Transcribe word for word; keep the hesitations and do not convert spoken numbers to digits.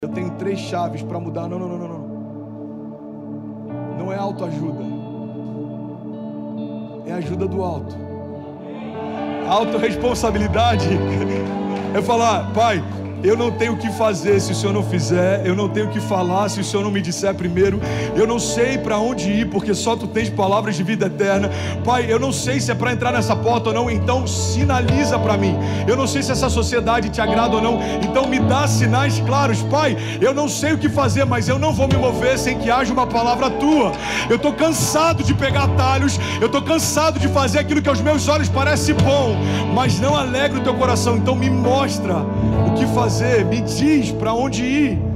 eu tenho três chaves para mudar. Não, não, não, não, não. Não é autoajuda. É ajuda do alto. A autorresponsabilidade é falar: Pai, eu não tenho o que fazer se o Senhor não fizer. Eu não tenho o que falar se o Senhor não me disser primeiro. Eu não sei para onde ir, porque só Tu tens palavras de vida eterna. Pai, eu não sei se é para entrar nessa porta ou não, então sinaliza para mim. Eu não sei se essa sociedade Te agrada ou não, então me dá sinais claros. Pai, eu não sei o que fazer, mas eu não vou me mover sem que haja uma palavra Tua. Eu estou cansado de pegar atalhos. Eu estou cansado de fazer aquilo que aos meus olhos parece bom, mas não alegra o Teu coração. Então me mostra o que fazer, me diz para onde ir.